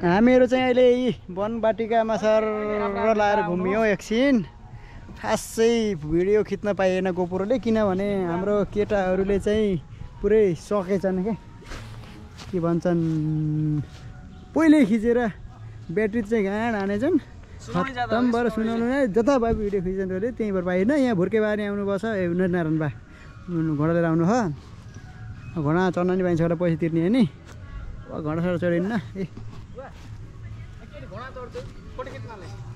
हामीहरू चाहिँ अहिले वनबाटिकामा सर लाएर घुम्यौँ एकछिन। खासै भिडियो खिच्न पाइएन गोपुरले, किनभने हाम्रो केटाहरूले चाहिँ पुरै सकेछन् के भन्छन्, पहिले खिचेर ब्याट्री चाहिँ गाँड हानेछन्, खत्तम भएर सुनाउनु नै जता भए भिडियो खिच्नु अरे त्यहीँ भएर पाइएन। यहाँ भुर्के बारी आउनुपर्छ, नारायण बा घोडा लिएर आउनु हो, घोडा चढ्न नि पाइन्छ, पैसा तिर्ने हो नि, घोडा साडा चढिन्न।